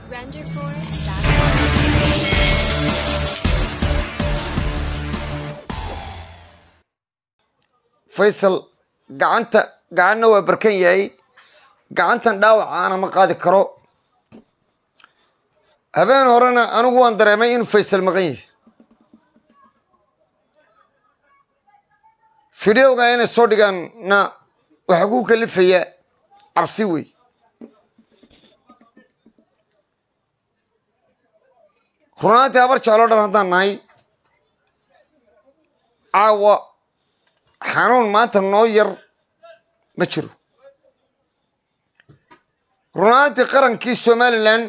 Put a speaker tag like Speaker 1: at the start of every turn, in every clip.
Speaker 1: فيصل قعننا وبركن ياي قعنتن داوع أنا ما قادي كرو هبين ورانا أنا قوان دريمين فيصل مغيه فيديو قاين الصودقان نا وحقوق اللي فيا عبسيوي خروناتي أبر شالو درهدان ناي عاوا حانون ما تنوير مجرو روناتي قرن كيس سوماليلان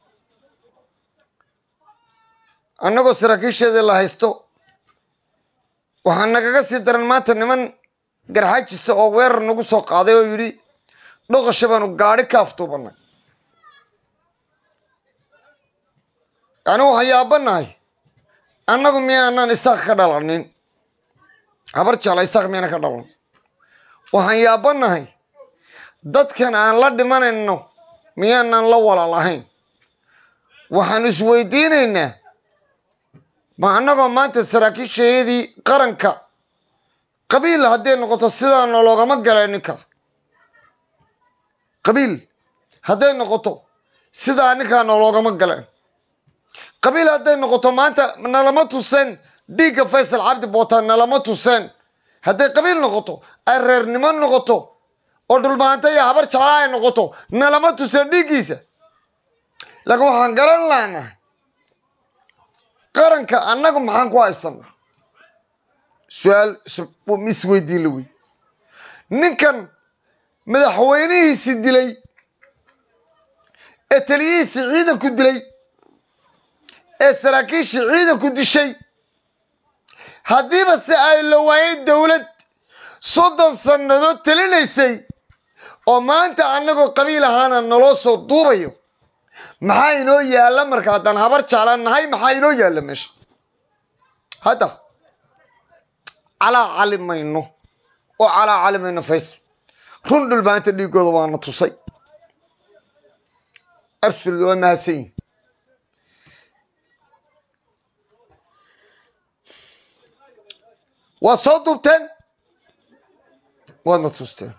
Speaker 1: أنكو سراكيش هذا الله هيستو وحنا كاسي درن ما تنمن قرحاج سووير نقو سوق عادي ويري لو غشبانو غاري كافتو بنا أنا وحيابنا هاي أنكو ميانا نساق كدالانين عبر شالا يساق ميانا كدالان وحيابنا هاي dadkan aan la dhimanayno miyaanan la walaalahayn waxaan isweydiinaynaa ma annagoo maanta saraakiishayadii qaranka qabiil hadday noqoto sidaana loogama galay ninka qabiil hadday noqoto sidaa ninkaana loogama galeen qabiil hadday noqoto maanta nalama tuseen dhiigga Faysal Cabdi Bootaan nalama tuseen hadday qabiil noqoto ay reernimo noqoto oo dhulmaanta iyo habar jeclaa ay noqoto nalama tuseen dhiiggiisa laakiin waxaan garan lahnaa qaranka annagu maxaan ku haysanaa su-aal isweydiin la wey ninkan madaxweynihiisii dilay ee taliyihiisii ciidanku dilay ee saraakiishii ciidanku dishay haddiiba se ay la waayay dowlad 30 sannadood talinaysay oo maanta annagoo qabiil ahaana naloo soo duubayo maxaa inoo yaalla marka haddaan habar jeclaanahay maxaa inoo yaalla meesha hadda calaa calimayno oo calaa calimayno Faysal run dhulbaanta dhiigooda waana tusay absolut waa mahadsan waa soo duubteen waadna tusteen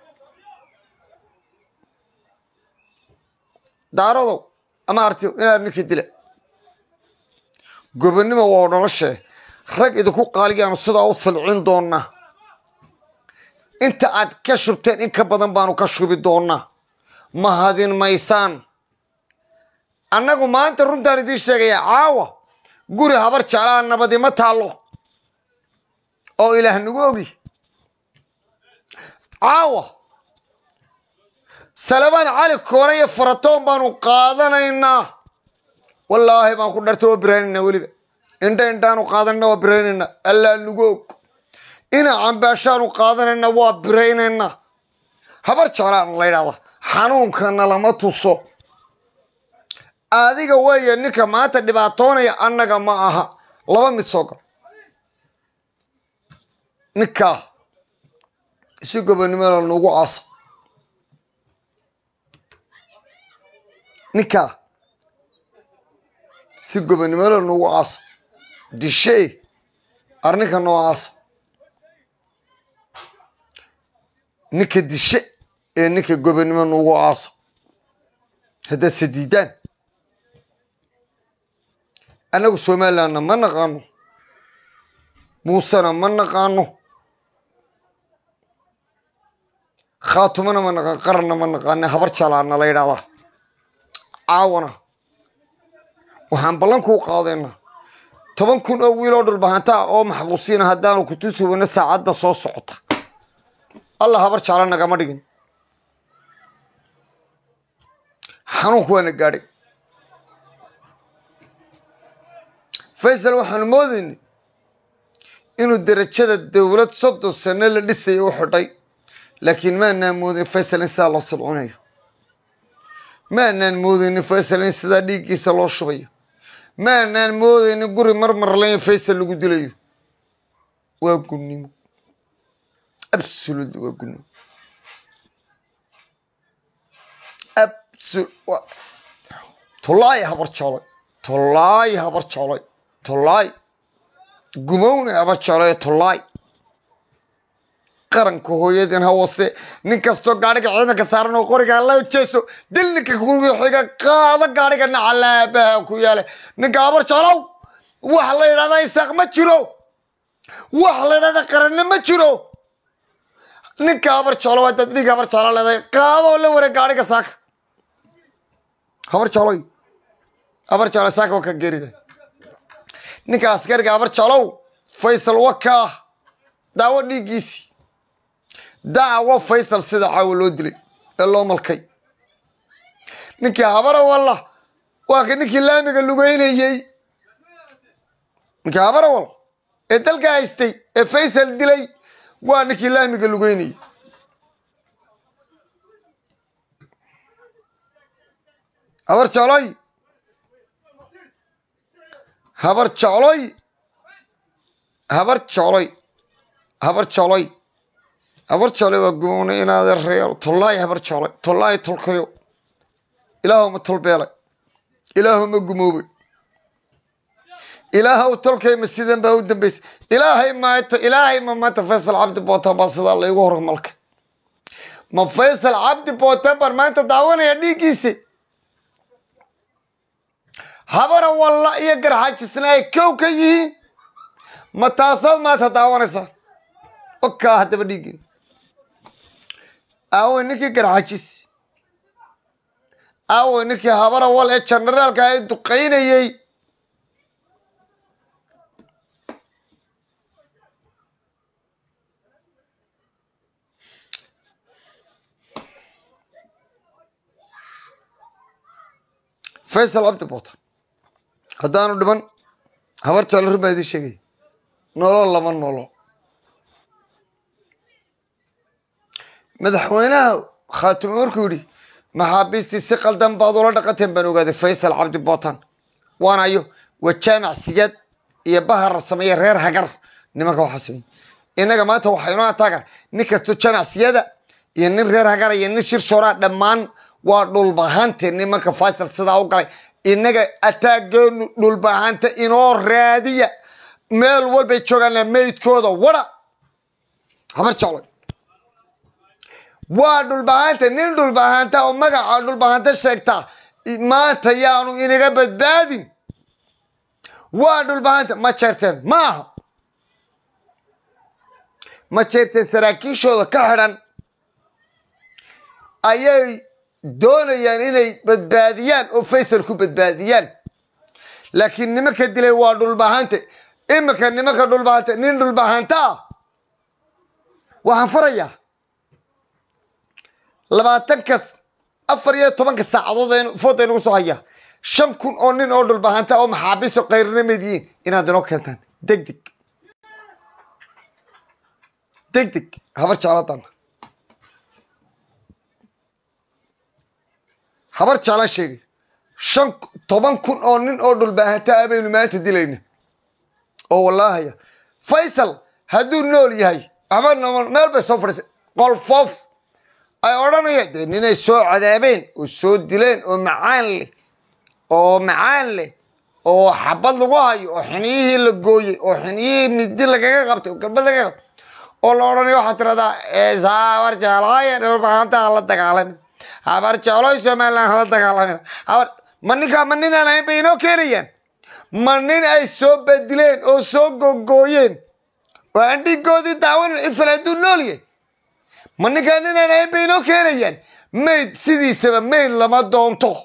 Speaker 1: daarado ama artiyo inaad ninkii dila gobonnimo waa noloshee rag idinku qaaliyaanu sidaa u silcin doonaa inta aad ka shubteen in ka badan baanu ka shubi doonaa ma hadin maysaan annagu maanta runtaan idiin sheegaya caawa guri habar jeclaa nabadi ma taallo oo ilaah nagu ogi caawa سلمان علي كوريا فرطون بانو قادنينا والله ما كنت درتو بريننا ولد انتانو قادننا وبريننا الا نغوك انا عم باشانو قادننا وبريننا habar jeclaan la yiraahdo xanuunkana lama tuso adiga way ninka maanta dhibaatoonaya annaga ma aha laba mid soo gal ninka si gobonnimo lagu aas ninka si gobonnimo lagu aas dishay arninka noo aas ninka dishay ee ninka gobonnimo lagu aas hada sidiidan anagu Soomaaliland ma naqaano Muusana ma naqaano khaatumana ma naqaan qarna ma naqaan habar jeclaan la yiraahdo caawana waxaan ballan ku qaadayna 10,000 oo wiil oo dhulbaanta oo maxbuusiin hadaan ku tusubno saacada soo socota Allah habar jeclaan naga ma dhigin xanuunku waana gaadhay Faysal waxaan moodin inuu darajada dawlad 30 sano la dhisay oo xidhay laakiin ma naamudin Faysal insa la sulcunayo ما نمودين فيصل سدا ديغيسا لو شوباyo ما نمودين غوري مرمر لين فيصل لو ديليو waa gunnimo absolutely waa gunnimo طلاي هبر شالي طلاي هبر شالي طلاي قموني هبر شالي طلاي qaranka hooyadeen hawse nin kasto gaariga ciidanka saaran oo qoriga la jeeso dilninka guriga xiga qaada gaariga nacalaabaha ku yaale ninka abar jalow wax la yiraahdo isaaq ma jiro wax la yiraahdo qaranna ma jiro ninka abar jalow dad dhiga abar jalow leeday qaado la wara gaariga saak abar jalow saak ka geerida ninka askariga abar jalow Faysal waka daawo dhigiisi دعوة فيصل سيدا عاولو دلي اللو ملكي نكي عبارة والله واكي نكي لامي قالو قيني نكي عبارة والله ادل قايستي فيصل دلي وانكي لامي قالو قيني عبر چالوي عبر چالوي عبر چالوي عبر چالوي أبر شالي وقوموني إن هذا الريال طلعي أبر شالي طلعي تلقيو إلههم الطلبيلة إلههم القموبي إلهه تلقي مسجدا بهود بس إلهي ما تفصل عبد بوتا باصد الله يغور ملك ما فصل عبد بوتا بر ما أنت دعوانا يدي كيسي هبر والله يقر حاج سناي كوكي ما تصل ما تدعوانا صار أوكا هذا بديجين أو إنك كراجس أو إنك هبرة ولا إتشنرال كاي دقين يي فيصل عبد بوتا هدانو دبن هبر شالر بيدي شيء نولو لمن نولو مدحوينها خاتم مركوري محابيستي سقل دم بعض ولا دقتين بنو قاعد فيصل عبد البوطن وانا ايوه والجامع السجاد يبهر الرسميه رير هجر نمك وحسبي انك ما تو حيونا تاغا نكستو جامع السجاده ين رير هجر ين شير شورا دمان وا دول باهانت نمك فيصل سدا او غلاي انك اتاغن دول باهانت انو راديه ميل ولبي جوغان ميدكودا ودا همر جولay وادول بهانتا نين دول بهانتا ومقع دول بهانتا شاكتا ما تيانو إنيغا بدبادين وادول بهانتا ما تشارتين ما تشارتين سراكيشو كحران أيي دونيان إني بدباديان وفيصل كو بدباديان لكن نمك الدلي وادول بهانتا إما كان نمك دول بهانتا نين دول بهانتا وحنفريا labaatankas 14 saacadood food aynu soo haya 5,000 oo nin oo dhul bahanta oo maxaabiis oo qayrnimadiin inaad inoo keentaan degdeg habar jaalatan habar jaala sheegay 10,000 oo nin oo dhul bahanta abaynu maanta dilayna oo wallaahi Faysal haduu nool yahay ama meel bay soo fadhisay qolfof ay oranayeen inay soo cadaabeen oo soo dileen oo macaan leh oo xabad lagu hayo oo xiniyihii la gooyay oo xiniyihii midi lagaga qabtay oo galbad laga qabtay oo la oranayo waxa tirada saawar jaalay dhul baanta la dagaalamay habar jaalay Soomaaliland la dagaalamay habar manina ay bayno keenayeen manin ay soo badileen oo soo gogooyeen waa andigoodii daawan ifraadu nooliyay منكان أنا يبينو كيريان ميد سيدي سبب ميد لما دونتو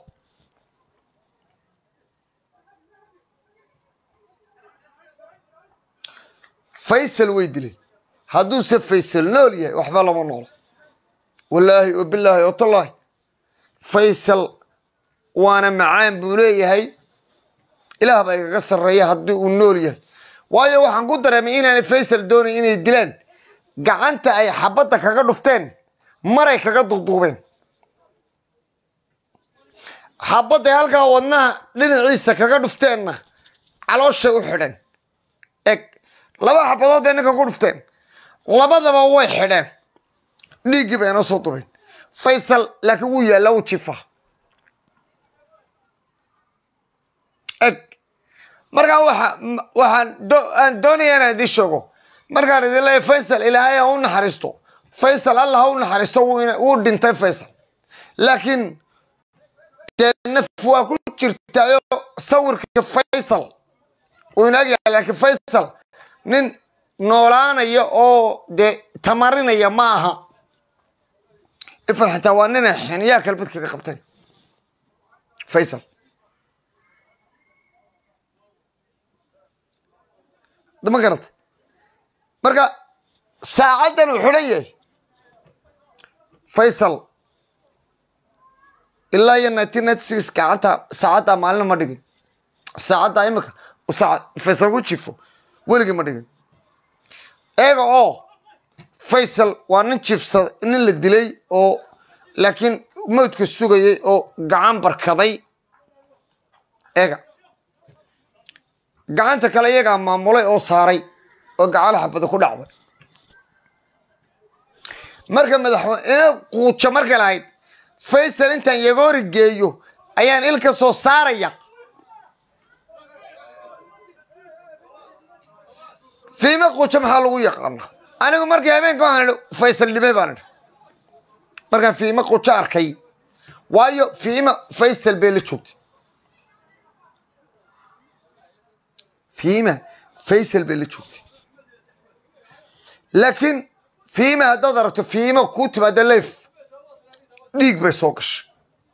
Speaker 1: فيصل ويدلي هادو سيف فيصل نوليه وحبا لما نول والله وبالله وطالله فيصل وانا معان بوليه هاي إله بايقا قصر ريا هادو ونوليه وايا وحان قدر امين انا فيصل دوني اني الدلان gacanta ay xabada kaga dhufteen maray kaga duqduubeen xabada halka wadnaha dhinaciisa kaga dhufteenna caloosha u xidhan eg laba xabadood ay kaga dhufteen labadaba way xidheen dhiigi bayna soo dubeen Faysal laakiin wuu yaala u jifa marka waxaan doonayaa inaan idin sheego markaan idin leeyahay Faysal ilaahay ha u naxariisto Faysal Allah ha u naxariisto wuu dhintay Faysal laakiin naf waa ku jirtaayo sawirka Faysal وناجي لكن فيصل نين نولانا يا أو ده تمارين يا معها إفر حتى واننا حين ياكل بيتك قبتين فيصل ده ما قرأت مرقا ساعدنا الحلية فيصل إلا ينتي نتسيس كعتا ساعتها معلنا ما دقي ساعتها يمك وساعد فيصل وتشوفه ولقي ما دقي إيه فيصل وانشوف إن اللي دلي أو لكن موت كسوقي أو قعان بركضي إيه قعان تكلي قعان معمولي أو صاري أو قعان حبة كل عمر مركب مدحون إيه قوتش مركب العيد فيصل أنت يجور الجيو أيان إلك صو صارية فيما قوتش محلوية قرنا أنا مركب يمين كمان فيصل اللي بيبان مركب فيما قوتش أركي وايو فيما فيصل بيلتشوت فيما فيصل بيلتشوت لكن فيما هدرت فيما كتب دلف ديك بسوقش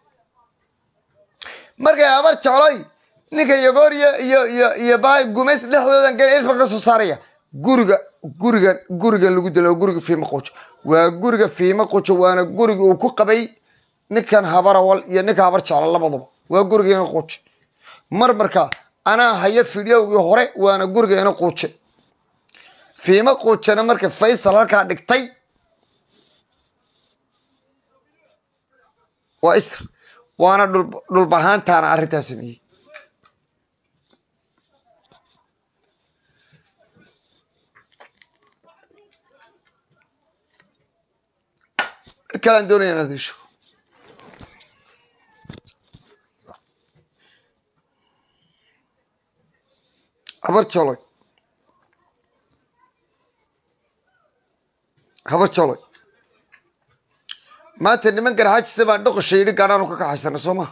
Speaker 1: مركا أمرت علي نيكا يقول يا باي قميص لحظة كان إيش بقى صارية جورجا اللي قلت له جورجا فيما قوتش وجورجا فيما قوتش وأنا جورجا وكقبي نكان هبارة وال يا نكا أمرت على الله بضم وجورجا أنا قوتش مركا أنا هيا فيديو يهري وأنا جورجا أنا قوتش فيما قوتش أنا مركب فيصل كان دكتي وإسر وأنا دول بهان تانا عريتها سمي الكلام دوني أنا ديشو هبرت شلوي هبرت شلوي ما تني من كره حاج سبعة دق الشيء كانوا نوكا حسنا سوما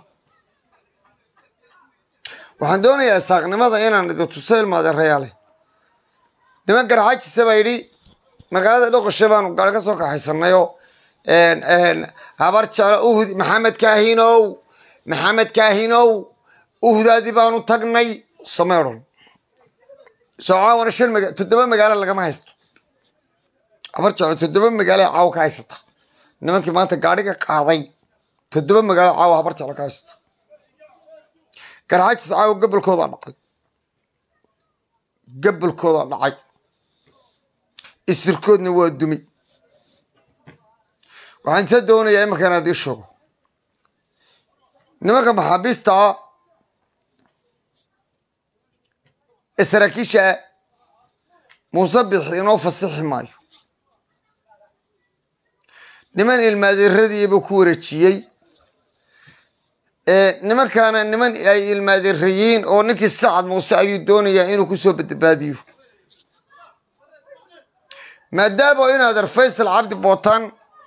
Speaker 1: وحندوني يا ساقنا ماذا هنا ندو تسأل ماذا الرجال نمن كره حاج سبعة يدي مقالة دق الشيء كانوا سوكا حسنا يو ان هبرت شلوي محمد كاهينو أهدى بانو تغني سميرون سواء وانا شل تدبا مقالة لقا ما هيستو هبرت شلوي تدبا مقالة عاو كايستا nimankii maanta gaadhiga qaaday toddoba magaalo caawa habar jeclo ka haysta garxaajis caawa gabolkooda dhacay isirkoodna waa dumi waxaan isa doonayaa imanka inaad ii sheego nimanka maxaabiista saraakiisha muuse bixi inoo fasixi maayo niman ilmaadeeradii buu ku wareejiyay nimankaana niman ay ilmaadeerayiin oo ninkii Sacad Muuse ayuu doonayaa inuu ku soo badbaadiyo maadaama inaad Faysal Cabdi Bootaan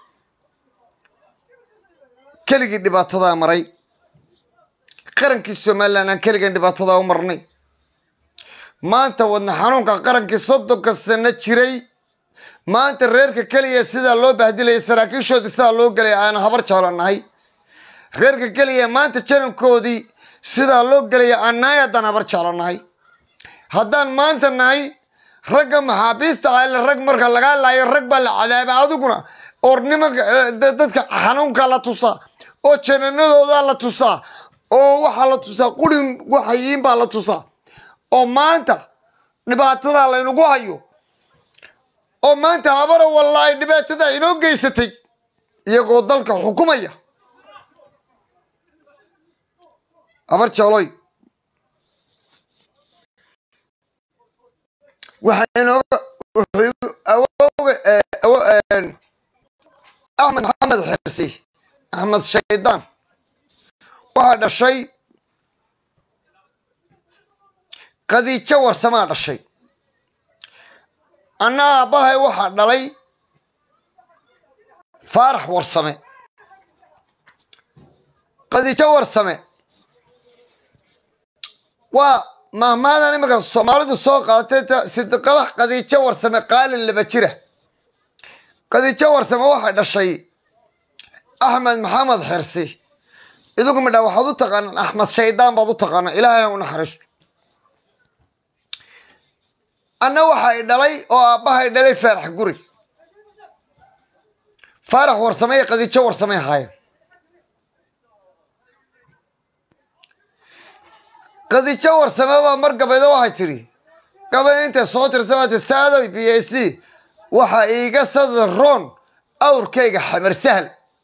Speaker 1: keligii dhibaatada maray qarankii Soomaaliland keligii dhibaatada u marnay maanta wadna xanuunka qarankii 30 sano jiray maanta reerka kaliya sida loo bahdilay saraakiishooda sida loo galay aan habar jeclanahay reerka kaliya maanta janabkoodii sida loo galay aan naayadan habar jeclanahay haddaan maanta nahay ragga maxaabiista ah rag marka laga laayo rag baa la cadaabay adiguna ornimo dadka xanuunka la tusa oo jananadooda la tusa oo waxa la tusa qurin waxayiin baa la tusa oo maanta dhibaatada la inagu hayo oo maanta habara wallahi dhibaatada inoo geysatay iyagoo dalka xukumaya habar jecloy أحمد محمد حرسي أحمد شيطان وهذا الشيء qadiijo warsamaa dhashay anna aabbahay waxaa dhalay faarax warsame qadiijo warsame waa mahmaadan imika soomaalidu soo qaadatay sidiqabax qadiijo warsame qaalin laba jira qadiijo warsame waxay dhashay axmed maxamed xirsi idigu midhaa waxaad u taqaanaan axmed shaydaan baad u taqaanaa ilaahay ha u naxariisto anna waxay dhalay oo aabbahay dhalay faarax guri faarax warsame iyo qadiijo warsame ahaayeen qadiijo warsame baa mar gabayda waxay tidhi gabay intay soo tirsamaatay saadoy b a c waxa iiga sadaroon awrkayga xamar sahal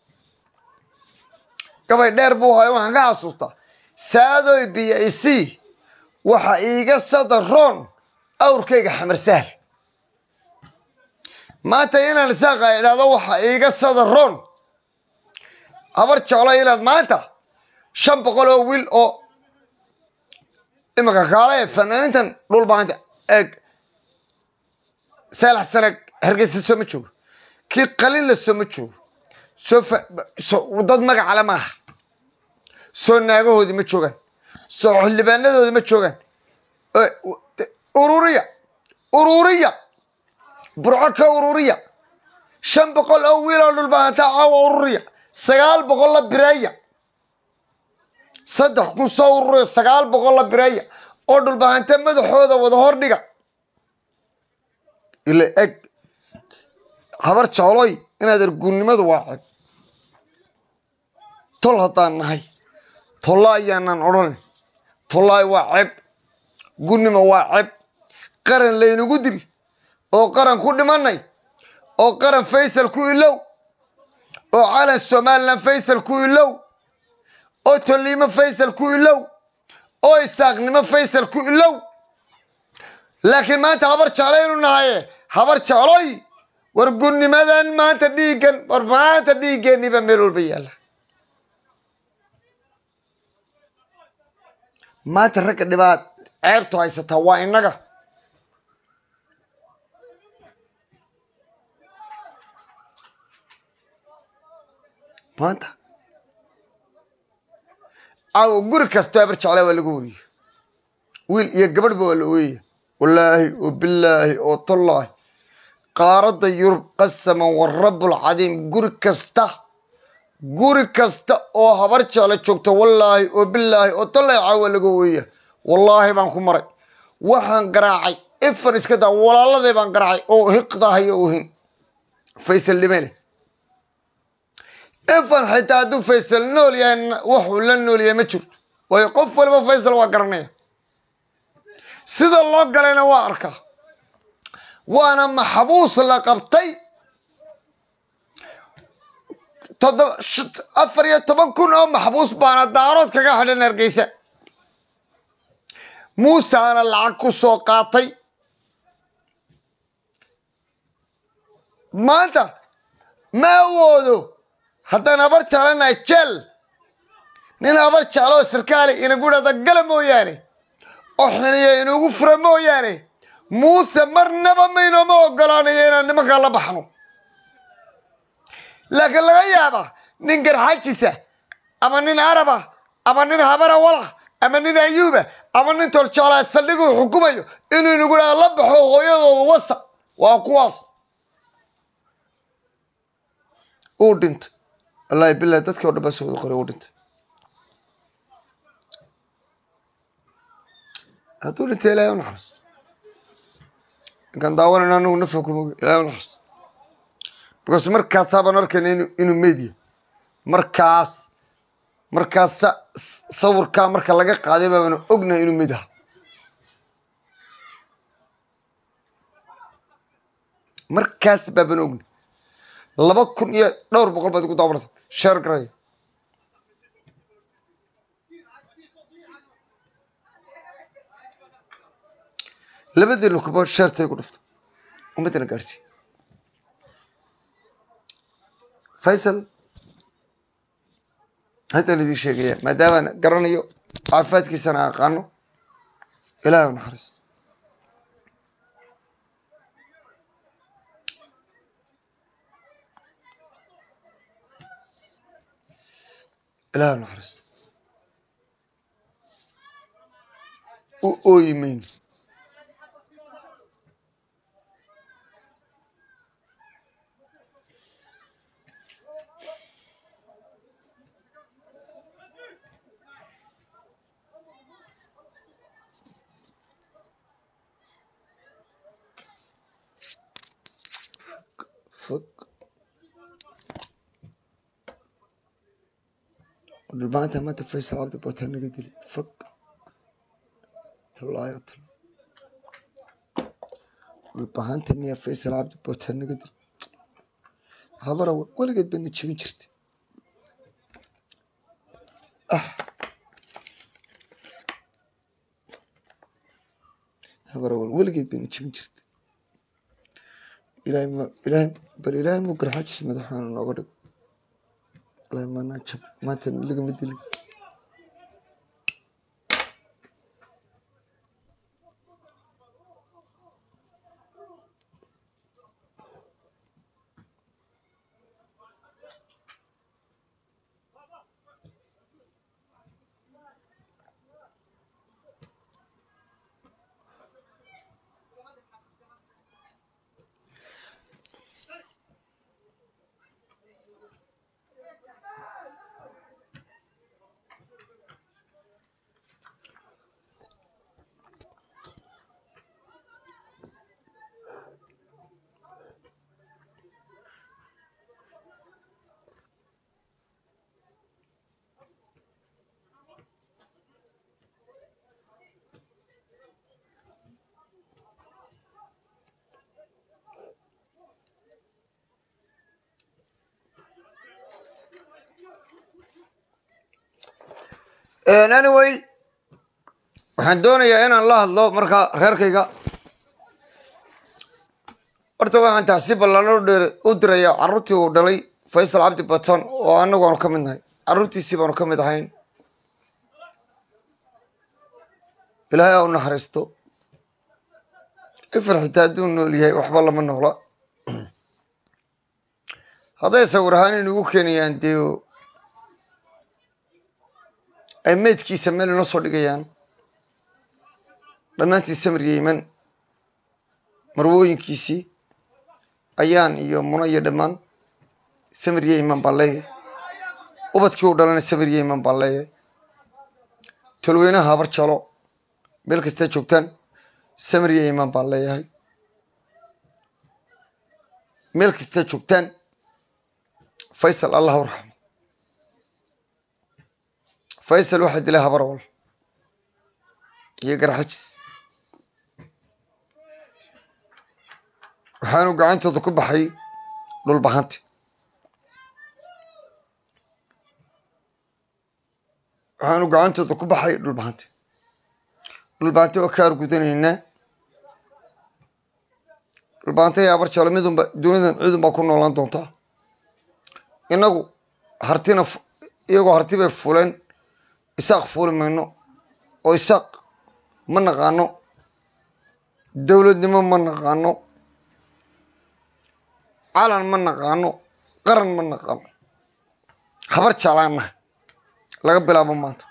Speaker 1: gabay dheer buu hayo waxaan ka xasuustaa saadoy b a c waxa iiga sadaroon awrkayga xamar sahal maanta inaan isaaqa idhaahdo waxa iiga sadaroon habar jeclo inaad maanta 500 oo wiil oo imika kaale fanaaniintan dhul baanta eeg saalax sanag hargeysa soo ma joogo kii qalin la soo ma joogo soo dad magaca la maaha soo naagahoodii ma joogaan soo xildhibaanadoodii ma joogaan ururiya burco ka ururiya 500 oo wiil oo dhul baanta caawa ururiya 900 la bireeya 3,000 soo ururiya 900 la bireeya oo dhul baanta madaxooda wada hordhiga ila eg habar jecloy inaad argunnimadu waa ceb tol haddaan nahay tolla ayaanan odhan tollaay waa ceb gunnimo waa ceb qaran laynagu dili oo qaran ku dhimanay oo qaran faysal ku ilow oo calan somaliland faysal ku ilow oo tolliimo faysal ku ilow oo isaaqnimo faysal ku ilow laakiin maanta habar jeclaynu nahaye habar jecloy war gunnimadan maanta dhiiggan war maanta dhiiggeeniba meel walba yaalla maanta ragga dhibaat ceebtu haysataa waa innaga maanta caawo guri kastoo habar jeclaa waa lagu weeye wiil iyo gabadhba waa la weeye wallaahi oo bilaahi oo tallaahi qaaradda yurub qasaman warabbulcadiim guri kasta oo habar jecla joogto wallaahi oo bilaahi oo tallaahi caawa lagu weeye wallaahi baan ku maray waxaan garaacay ifan iska daa walaaladay baan garaacay oo hiqdahayo ohin faysal dhimele ifan xitaa hadduu faysal nool yahay wuxuu la nool yahay ma jirto waayo qof waliba faysal waa garanaya sida loo galayna waa arkaa waana maxbuus la qabtay 14,000 oo maxbuus baana daarood kaga xidhan Hargeysa muusaana lacag ku soo qaatay maanta ma awoodo haddaan habar jeclanahay jeel nin habar jeclo sarkaali inagu dhada gala mooyaane oo xiniya inugu fura mooyaane muuse marnaba maynoma ogolaanayo inaan nimankaa la baxno laakiin laga yaabaa nin garxajisa ama nin araba ama nin habara walax ama nin ayuuba ama nin toljoolaa saldhiguu xukumayo inuu inagu dhada la baxo hooyadooda wasa waa kuwaas uu dhintay wallaahi billahi dadkii oo dhan baa soo wada qoray uu dhintay hadduu dhintay ilaahay u naxariisto ninkaan daawanayna anagu nafka kuma ogi ilaahay u naxariisto because markaasaa baan arkayna inuu meediya markaasa sawirkaa marka laga qaaday baabana ognahay inuu meed aha markaas baabana ognahay 2,000 iyo dhowr boqol baad ku daawanaysa sheer garay labadeenu kuba sheertay ku dhufto umadana gaarsi faysal hadda lidii sheegaya maadaama garanayo caafimaadkiisana aqaano إلهي ونحرس إلهي ونحرس أو يمين فك البانتا ما تفيس العبد بوتن قدري فك تبلايات البانتا مية فيس العبد بوتن قدري هبرا ولا قد بني تشمي جرت هبرا ولا قد بني تشمي جرت إلهي مو قرحات اسمه دحان ونقرق إلهي ما ناتشب ما تنلق مدلي anyway waxaan doonayaa inaan la hadlo marka reerkayga horta waxaan taasi ballan u dirayaa carruurtii uu dhalay Faysal Cabdi Batan oo anagu aanu ka mid nahay carruurtiisii baanu ka mid ahayn ilaahay uu naxariisto ifar xitaa hadduu nool yahay waxba lama noola hadday sawir ahaan inugu keenayaan dee ay meydkiisa meel inoo soo dhigayaan dhammaantii samir yeeman marwooyinkiisii ayaan iyo muna iyo dhammaan samir yeeman baan leeyahay ubadkii uu dhalana samir yeeman baan leeyahay tolweynaha habar jalo meel kasta joogtaan samir yeeman baan leeyahay meel kasta joogtaan Faysal Allah u raxmo Faysal waxaa dilay habar wal iyo garxajis waxaanu gacantooda ku baxay dhul bahante dhul bahante oo kaar gudanaynaa dhul bahante habar jalo midunba dunidan ciidunba ku noolaan doontaa inagu hartina iyagoo harti bay fuleen isaaq fuuli mayno oo isaaq ma naqaano dowladnimo ma naqaano calan ma naqaano qaran ma naqaano habar jalaana laga bilaabo maanta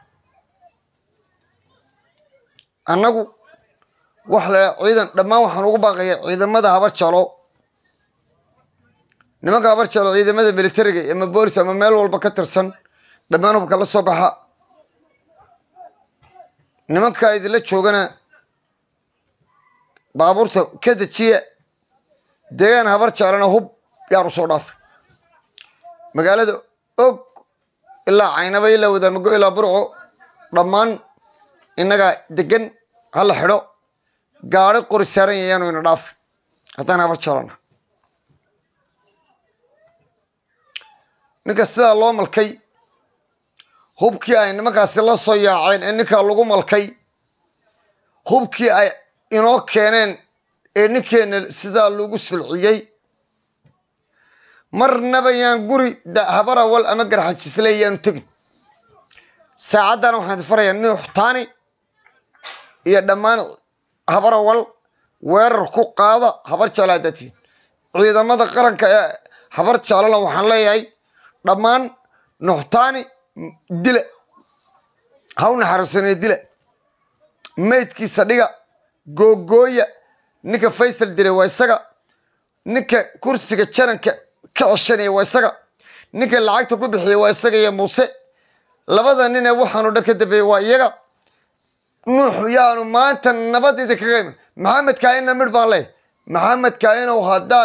Speaker 1: annagu wax la ciidan dhammaan waxaan ugu baaqayaa ciidamada habar jalo nimanka habar jalo ciidamada militariga ama boolis ama meel walba ka tirsan dhammaan hubka la soo baxa nimanka idinla joogana baabuurta ka dejiya deegaan habar jalana hub yaar u soo dhaafay magaalada og ilaa Caynaba ilaa Wadaamago ilaa Burco dhammaan innaga degan hala xidho gaari qori saaran yaanu ina dhaaf haddaan habar jalana ninka sidaa loo malkay hubkii ay nimankaasi la soo yaaceen ee ninkaa lagu malkay hubkii ay inoo keeneen ee ninkeena sidaa lagu silciyey marnaba yaan guri habar awal ama garxajisle yaanu tegin saacaddan waxaan farayaa nuux taani iyo dhammaan habar awal weerar ku qaada habar jalaadatiin ciidamada qaranka ee habar jalana waxaan leeyahay dhammaan nuxtaani dile hawna xarsanay dile meydkiisa dhiga googooya ninka Faysal diray waa isaga ninka kursiga jaranka ka coshanay waa isaga ninka lacagta ku bixiyay waa isaga iyo Muuse labada nin ee waxaanu dhaka dabay waa iyaga nuux yaanu maanta nabadida kaga iman maxamed kaayna mid baan leeyahay maxamed kaayna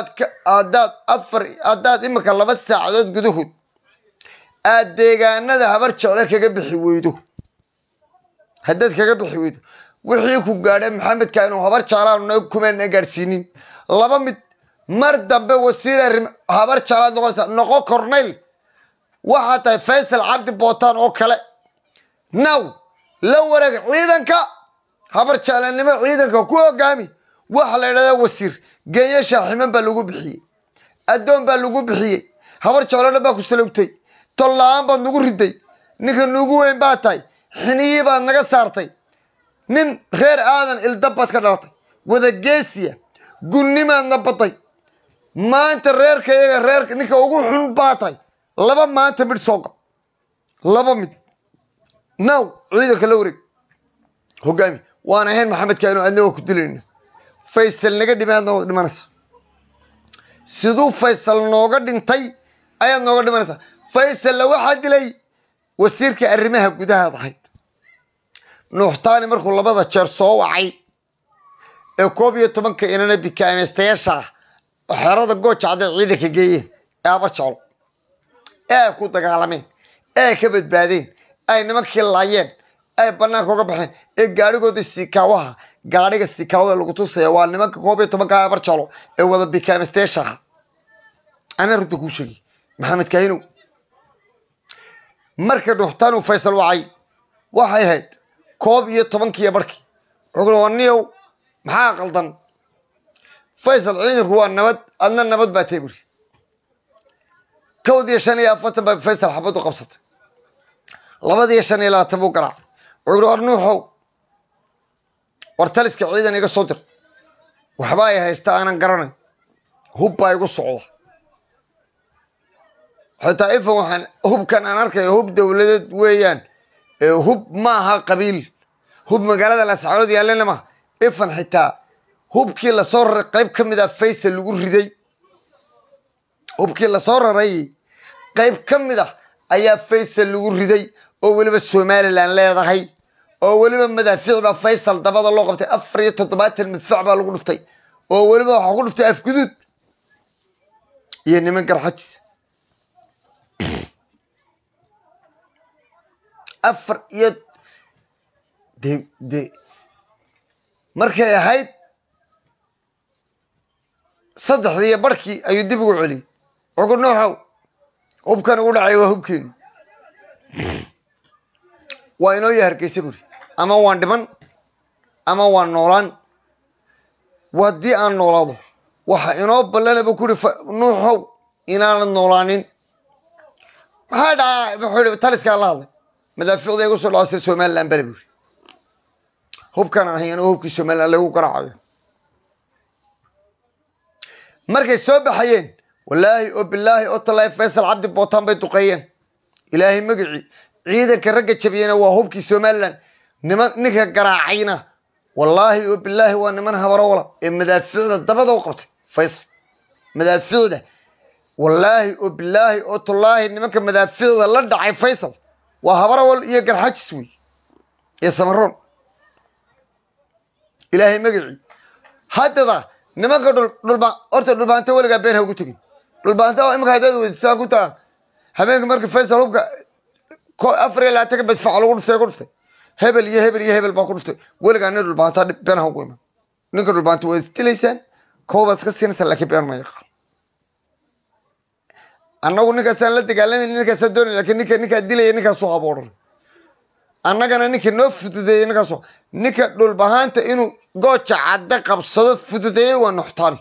Speaker 1: hadaad imika 2 saacadood gudahood aad deegaanada habar jecel kaga bixi weydo haddaad kaga bixi weydo wixii ku gaadhay maxamed kaayna habar jecel kuma gaarsiinin laba mid mar dambe wasiir habar jecel noqo cornel waxa tahay Faysal Cabdi Bootaan oo kale now la wareeg ciidanka habar jeclanimo ciidanka ku hogaami waxa la yiraahdaa wasiir geeyo shaaximan baa lagu bixiyay adoon baa lagu bixiyay habar jeclana baa ku salawtay tollaan baad nagu riday ninka nugu weyn baa tahay xiniyi baad naga saartay nin reer aadan ildabad ka dhalatay wada geesiya gunnimaadna batay maanta reerka ninka ugu xun baa tahay laba maanta mid sooga laba mid now ciidanka la wareeg hogaami waan ahayn maxamed kaayno adna ku dilayna Faysal naga dhimaadna dhimanaysa sidoo Faysal nooga dhintay ayaa nooga dhimanaysa Faysal waxa dilay wasiirka arrimaha gudaha ahayd nuuxtaani markuu labada jeer soo wacay ee 11 inana bikaameystayaasha xerada goojacda ciidanka geeyeen aaba jecel ee ku dagaalameen ee ka badbaadeen ay nimankii laayeen ay banaanka uga baxeen ee gaarigooda sikaawaha gaariga sikaawada lagu tusay waa nimanka 11 aaba jecel ee wada bikaameystayaasha ana runta ku sheegay maxamed kaayno marka nuuxtaani Faysal wacay waxay ahayd 11 barkii ogolwaniyow maxaa qaldan Faysal ciidanku waa nabad adna nabad baa teeburi كودي شان يا فتى بفيصل حبته قبصت لبدي شان لا تبو قرع ويقولوا أرنوحو ورتلس كعيدا يجا صدر وحبايا هيستانا قرنا هوبا يقول صعوبة حتى إفهم وحن هوب كان أنارك هوب دولة ويان هوب ماها قبيل هوب مقالة الأسعار دي قال لنا ما إفهم حتى هوب كي صور قيب كم إذا فيصل يقول ردي هوب كي صور رأي قيب كم ده أيها فيصل اللي ردي أو ولي بالسومالي اللي لا يضحي أو ولي بالمدافع بقى فيصل ده بدل اللغة بتاع أفريقيا تطبيقات المدفع بقى اللي قلفتي أو ولي بقى حقول فتاة في كذب يعني من قرحتش أفريقيا دي مركي يا حيد صدح لي بركي أيدبوا علي وقول نوحو هوب كان يقول عيوه هوب كين وينو يهركيسي كوري أما وان دمان أما وان نولان ودي أن نولادو وحا إنو بلنا بكوري نوحو إنان النولانين هذا بحولي تاليس كان الله مدافع دي يقول صلى الله عليه وسلم لأنبالي بوري هوب كان هيانو هوب كي سومال اللي هو قرعاوي مركز سوبي حيين والله وبالله أطلع فيصل عبد بوطان بيتقين إلهي مقعي عيدك الرجل شبينا وهوبكي سومالا نكا قراعينا والله وبالله وأنا منها برولا المدافع ده دبض وقت فيصل مدافع ده والله وبالله أطلع إن ممكن مدافع ده لدعي فيصل وهبرول يقر حاج سوي يسمرون إلهي مقعي هذا ده نمك دول أنت ولا جابينها وقتك البانتا وإمك هذا ويتساقطها همينك مركب فيصل هوبك أفريقيا لا تكبد فعلوا قرفته هبل ما قرفته ولا كان البانتا بينها وقوما نكر البانتا ويستليسان كوبس كسين سلكي بين ما يقال أنا أقول نك سان لا تقالني نك سدوني لكن نك أدلي نك صواب ورن أنا كان نك نوف فتدي نك صو نك دول بهانت إنه قوتش عدك بصدف فتدي ونحتاني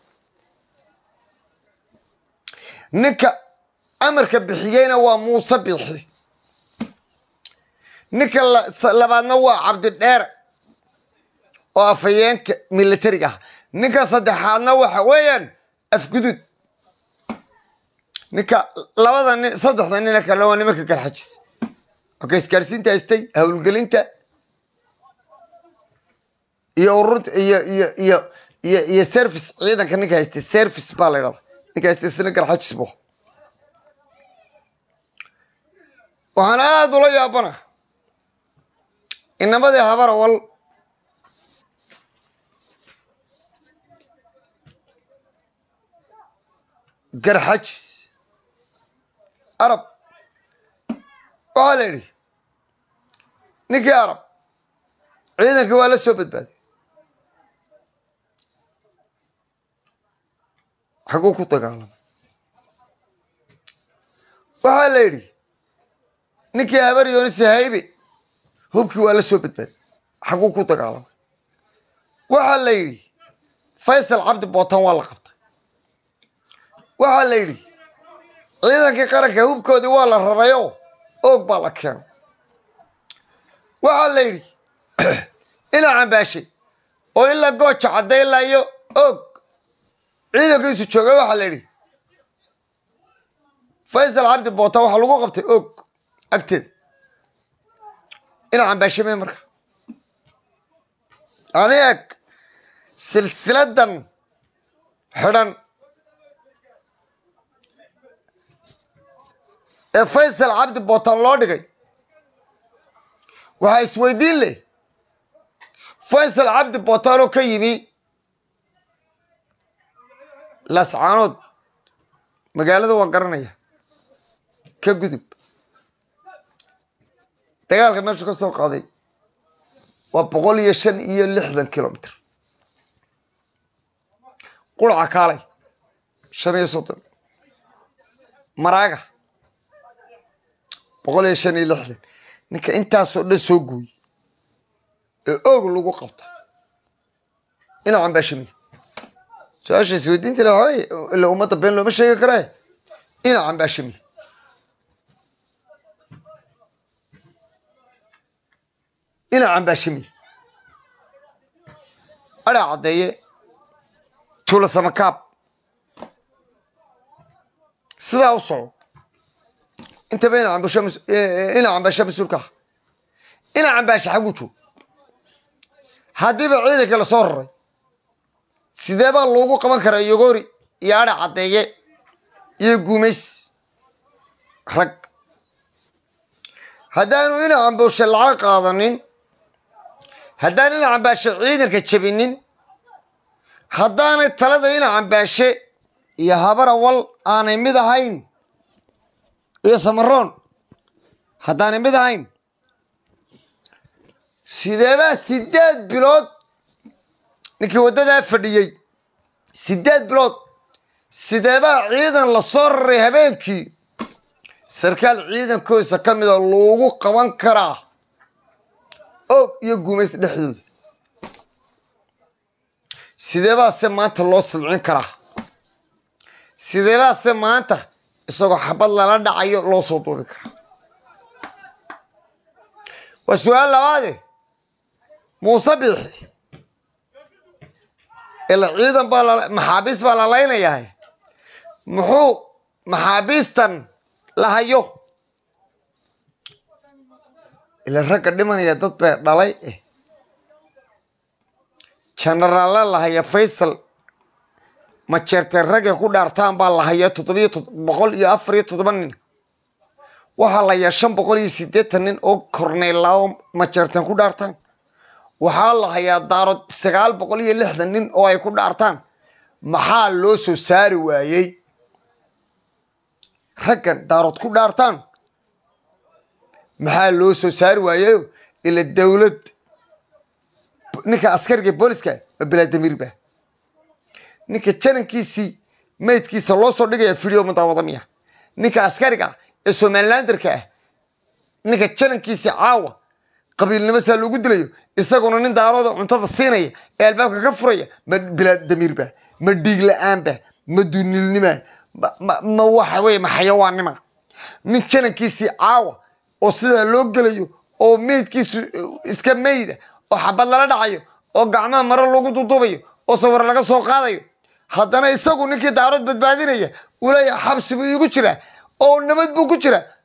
Speaker 1: نك أمرك بحجينا وموسى بحي نك لبعضنا عبد الدار وافيانك ميليتريغا نينكا صدحادنا waxa weeyaan afgudud ninka labada nin saddexda nin kale waa nimanka garxajis okay iskarsinta istay hawlgelinta iyo ururta iyo service ciidanka ninka istay service baa la yiraahdaa ninka istay sina garxajis buu waxaan aad ula yaabana inamada habar wal garxajis عرب وعليني نيكي عرب عيدك ولا سوبت بعد حقوق تقالم وعليني نيكي عبري يونس هايبي هوبكي ولا سوبت بعد حقوق تقالم وعليني فيصل عبد بوطن ولا قبط وعليني ciidankii qaranka hubkoodii waa la rarayo og baa la keenay waxaa la yidhi ina cambaashay oo ilaa gooja cadaylayo og ciidankiisu joogay waxaa la yidhi faysal cabdi boota waxaa lagu qabtay og agteeda ina cambaashay mee marka ani eg silsiladan xidhan فيصل عبد بوطن لو دغاي waxa isweydiin leh فيصل عبد بوطن oo ka yimi lascaanood magaalada waa garanaya ka gudub dagaalka meesha ka soo qaaday waa 165 kilomitir qulca kaalay 5 maraaga 165 ninka intaasoo dhan soo gooy ee og lagu qabta ina cambaashimi su'aasha isweydiinta lahay ila umada been loo ma sheegi karay ina cambaashimi ina cambaashimi ara cadeeye tuula samakaab sidaa u socdo انت بين عم بشمس انا عم بشمس الكح انا عم باش حقوتو هادي بعيدك لا سوري سيده با لوغو قبن كره يغوري يادا عديه يغوميس رق هدانو انا عم بوش العا قادنين هدان انا عم باش عيدك جبينين هدان تلada انا عم باش يا هبر اول انا ميد هين يا سمرون هداني مدهين سيدابا سيداد بلود نكي ودادا فرديي سيداد بلود سيدابا عيدان لصور هبينكي سركال عيدان كويسا كاميدا لوغو قوان كراه او يقوميس دحدود سيدابا سمانتا لو سلعين كراه سيدابا سمانتا isagoo xabad lala dhacayo loo soo duubi kara waa su'aal labaad Muuse Bixi ila ciidan baa maxaabiis baa la leynayaa muxuu maxaabiistan la hayo ila ragga dhimanaya dad baa dhalay general la haya Faysal ما شرتين رجع كودار تام بالله هي تطبيق بقول يا أفريد تطبنين وحلا يشم بقول يسيدة تنين أو كورنيلاو ما شرتين كودار تام وحلا هي دارت سجال بقول يلحدنين أو يكون كودار تام محل لوسو ساري وياي رجع دارت كودار تام محل لوسو ساري وياي إلى الدولة نك عسكري بوليس كا بلاد ميربه ninka jarankiisii meydkiisa loo soo dhigaya video madawadamiya ninka askariga ee Somalilanderka ah ninka jarankiisii caawa qabiilnimo saa loogu dilayo isaguna nin daarooda cuntada siinaya ee albaabka ka furaya bilaad damiirba ma dhiig la'aanba ma duunilnima ma waxa weey ma xayawaannima nin jarankiisii caawa oo sida loo galayo oo meydkiisu iska meeyda oo xabad lala dhacayo oo gacmaha maro lagu duuduubayo oo sawir laga soo qaadayo haddana isagu ninkii daarood badbaadinaya uu leeyahay xabsi buu igu jiraa oo nabad buu ku jiraa